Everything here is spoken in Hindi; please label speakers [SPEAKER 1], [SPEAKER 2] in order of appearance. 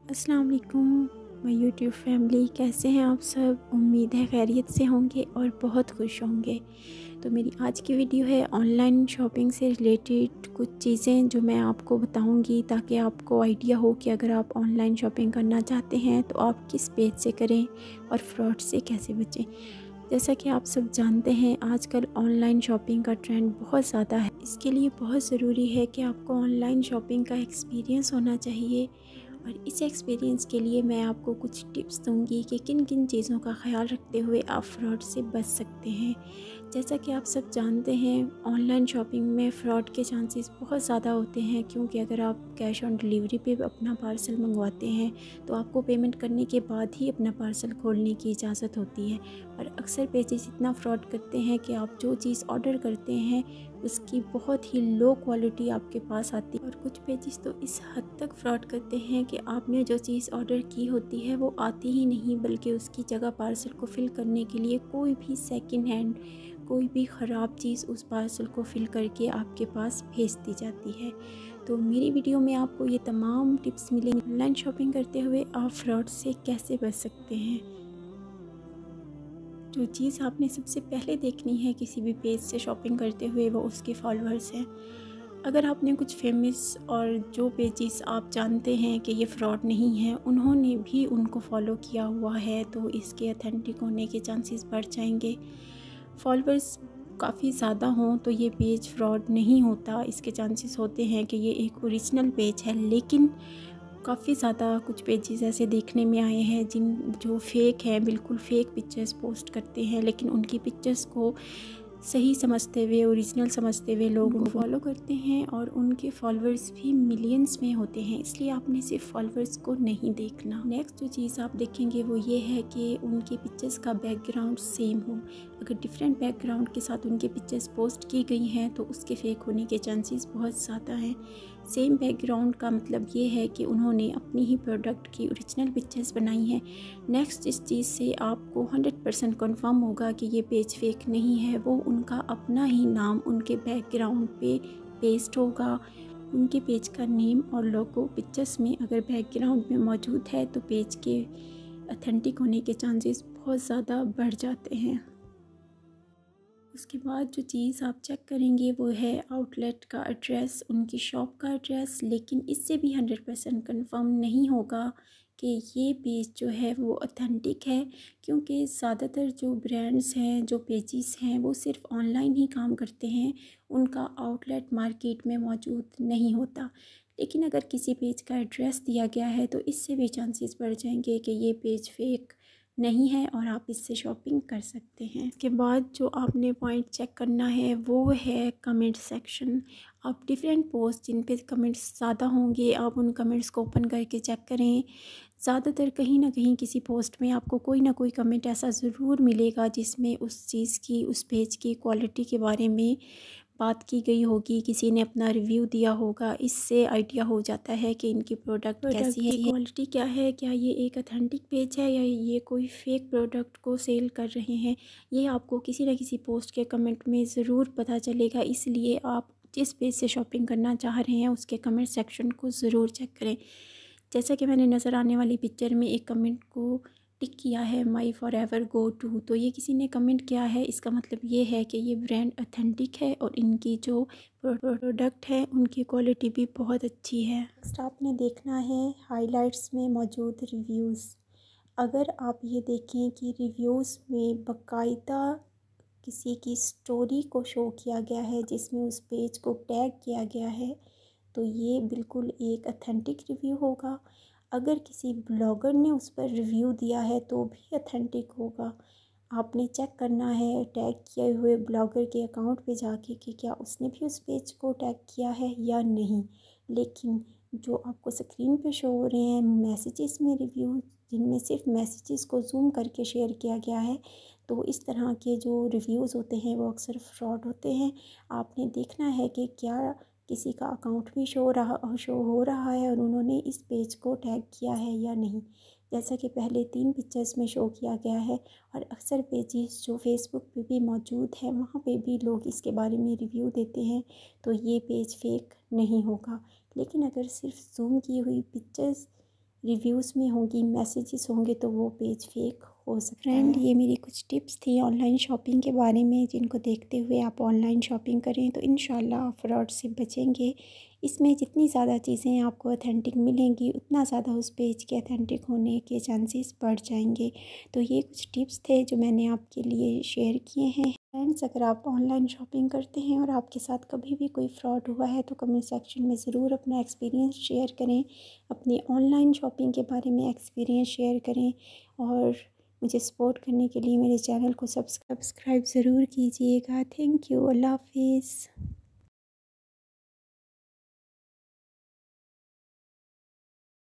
[SPEAKER 1] अस्सलाम वालेकुम माय यूट्यूब फैमिली, कैसे हैं आप सब। उम्मीद है खैरियत से होंगे और बहुत खुश होंगे। तो मेरी आज की वीडियो है ऑनलाइन शॉपिंग से रिलेटेड कुछ चीज़ें जो मैं आपको बताऊंगी, ताकि आपको आइडिया हो कि अगर आप ऑनलाइन शॉपिंग करना चाहते हैं तो आप किस पेज से करें और फ्रॉड से कैसे बचें। जैसा कि आप सब जानते हैं, आजकल ऑनलाइन शॉपिंग का ट्रेंड बहुत ज़्यादा है। इसके लिए बहुत ज़रूरी है कि आपको ऑनलाइन शॉपिंग का एक्सपीरियंस होना चाहिए। और इस एक्सपीरियंस के लिए मैं आपको कुछ टिप्स दूंगी कि किन किन चीज़ों का ख्याल रखते हुए आप फ्रॉड से बच सकते हैं। जैसा कि आप सब जानते हैं, ऑनलाइन शॉपिंग में फ़्रॉड के चांसेस बहुत ज़्यादा होते हैं, क्योंकि अगर आप कैश ऑन डिलीवरी पे अपना पार्सल मंगवाते हैं तो आपको पेमेंट करने के बाद ही अपना पार्सल खोलने की इजाज़त होती है। और अक्सर पेजेस इतना फ्रॉड करते हैं कि आप जो चीज़ ऑर्डर करते हैं उसकी बहुत ही लो क्वालिटी आपके पास आती है। और कुछ पेजेस तो इस हद तक फ्रॉड करते हैं कि आपने जो चीज़ ऑर्डर की होती है वो आती ही नहीं, बल्कि उसकी जगह पार्सल को फिल करने के लिए कोई भी सेकंड हैंड, कोई भी ख़राब चीज़ उस पार्सल को फिल करके आपके पास भेज दी जाती है। तो मेरी वीडियो में आपको ये तमाम टिप्स मिलेंगे ऑनलाइन शॉपिंग करते हुए आप फ्रॉड से कैसे बच सकते हैं। जो चीज़ आपने सबसे पहले देखनी है किसी भी पेज से शॉपिंग करते हुए, वो उसके फॉलोअर्स हैं। अगर आपने कुछ फेमस और जो पेजेस आप जानते हैं कि ये फ्रॉड नहीं है, उन्होंने भी उनको फॉलो किया हुआ है, तो इसके अथेंटिक होने के चांसेस बढ़ जाएंगे। फॉलोअर्स काफ़ी ज़्यादा हों तो ये पेज फ्रॉड नहीं होता। इसके चांसेस होते हैं कि ये एक ओरिजिनल पेज है, लेकिन काफ़ी ज़्यादा कुछ पेजेस ऐसे देखने में आए हैं जो फेक हैं, बिल्कुल फेक पिक्चर्स पोस्ट करते हैं, लेकिन उनकी पिक्चर्स को सही समझते हुए, ओरिजिनल समझते हुए लोग उनको फॉलो करते हैं और उनके फॉलोअर्स भी मिलियंस में होते हैं। इसलिए आपने सिर्फ फॉलोअर्स को नहीं देखना। नेक्स्ट जो चीज़ आप देखेंगे वो ये है कि उनके पिक्चर्स का बैकग्राउंड सेम हो। अगर डिफरेंट बैकग्राउंड के साथ उनके पिक्चर्स पोस्ट की गई हैं तो उसके फेक होने के चांसेस बहुत ज़्यादा हैं। सेम बैकग्राउंड का मतलब ये है कि उन्होंने अपनी ही प्रोडक्ट की ओरिजिनल पिक्चर्स बनाई हैं। नेक्स्ट इस चीज़ से आपको 100% कन्फर्म होगा कि ये पेज फेक नहीं है। वो उनका अपना ही नाम उनके बैकग्राउंड पे पेस्ट होगा। उनके पेज का नेम और लोगो पिक्चर्स में अगर बैकग्राउंड में मौजूद है तो पेज के अथेंटिक होने के चांसेस बहुत ज़्यादा बढ़ जाते हैं। उसके बाद जो चीज़ आप चेक करेंगे वो है आउटलेट का एड्रेस, उनकी शॉप का एड्रेस। लेकिन इससे भी 100% कन्फर्म नहीं होगा कि ये पेज जो है वो ऑथेंटिक है, क्योंकि ज़्यादातर जो ब्रांड्स हैं, जो पेजेस हैं, वो सिर्फ ऑनलाइन ही काम करते हैं, उनका आउटलेट मार्केट में मौजूद नहीं होता। लेकिन अगर किसी पेज का एड्रेस दिया गया है तो इससे भी चांसेस बढ़ जाएंगे कि ये पेज फेक नहीं है और आप इससे शॉपिंग कर सकते हैं। इसके बाद जो आपने पॉइंट चेक करना है वो है कमेंट सेक्शन। आप डिफरेंट पोस्ट जिन पे कमेंट्स ज़्यादा होंगे, आप उन कमेंट्स को ओपन करके चेक करें। ज़्यादातर कहीं ना कहीं किसी पोस्ट में आपको कोई ना कोई कमेंट ऐसा ज़रूर मिलेगा जिसमें उस चीज़ की, उस पेज की क्वालिटी के बारे में बात की गई होगी, किसी ने अपना रिव्यू दिया होगा। इससे आइडिया हो जाता है कि इनकी प्रोडक्ट कैसी है, क्वालिटी क्या है, क्या ये एक अथेंटिक पेज है या ये कोई फेक प्रोडक्ट को सेल कर रहे हैं। ये आपको किसी न किसी पोस्ट के कमेंट में ज़रूर पता चलेगा। इसलिए आप जिस पेज से शॉपिंग करना चाह रहे हैं उसके कमेंट सेक्शन को ज़रूर चेक करें। जैसा कि मैंने नज़र आने वाली पिक्चर में एक कमेंट को टिक किया है, my forever go to, तो ये किसी ने कमेंट किया है। इसका मतलब ये है कि ये ब्रांड अथेंटिक है और इनकी जो प्रोडक्ट है उनकी क्वालिटी भी बहुत अच्छी है। नेक्स्ट आपने देखना है हाइलाइट्स में मौजूद रिव्यूज़। अगर आप ये देखें कि रिव्यूज़ में बाकायदा किसी की स्टोरी को शो किया गया है जिसमें उस पेज को टैग किया गया है, तो ये बिल्कुल एक अथेंटिक रिव्यू होगा। अगर किसी ब्लॉगर ने उस पर रिव्यू दिया है तो भी अथेंटिक होगा। आपने चेक करना है टैग किए हुए ब्लॉगर के अकाउंट पे जाके कि क्या उसने भी उस पेज को टैग किया है या नहीं। लेकिन जो आपको स्क्रीन पे शो हो रहे हैं मैसेजेस में रिव्यू, जिनमें सिर्फ मैसेजेस को जूम करके शेयर किया गया है, तो इस तरह के जो रिव्यूज़ होते हैं वो अक्सर फ्रॉड होते हैं। आपने देखना है कि क्या किसी का अकाउंट भी शो हो रहा है और उन्होंने इस पेज को टैग किया है या नहीं। जैसा कि पहले 3 पिक्चर्स में शो किया गया है, और अक्सर पेजेस जो फेसबुक पे भी मौजूद है वहाँ पे भी लोग इसके बारे में रिव्यू देते हैं, तो ये पेज फेक नहीं होगा। लेकिन अगर सिर्फ जूम की हुई पिक्चर्स रिव्यूज़ में होंगी, मैसेजेस होंगे, तो वो पेज फेक हो सकता है। फ्रेंड, ये मेरी कुछ टिप्स थी ऑनलाइन शॉपिंग के बारे में, जिनको देखते हुए आप ऑनलाइन शॉपिंग करें तो इंशाल्लाह आप फ्रॉड से बचेंगे। इसमें जितनी ज़्यादा चीज़ें आपको ऑथेंटिक मिलेंगी, उतना ज़्यादा उस पेज के ऑथेंटिक होने के चांसेस बढ़ जाएंगे। तो ये कुछ टिप्स थे जो मैंने आपके लिए शेयर किए हैं। फ्रेंड्स, अगर आप ऑनलाइन शॉपिंग करते हैं और आपके साथ कभी भी कोई फ्रॉड हुआ है तो कमेंट सेक्शन में ज़रूर अपना एक्सपीरियंस शेयर करें, अपनी ऑनलाइन शॉपिंग के बारे में एक्सपीरियंस शेयर करें। और मुझे सपोर्ट करने के लिए मेरे चैनल को सब्सक्राइब ज़रूर कीजिएगा। Thank you. अल्लाह हाफिज़।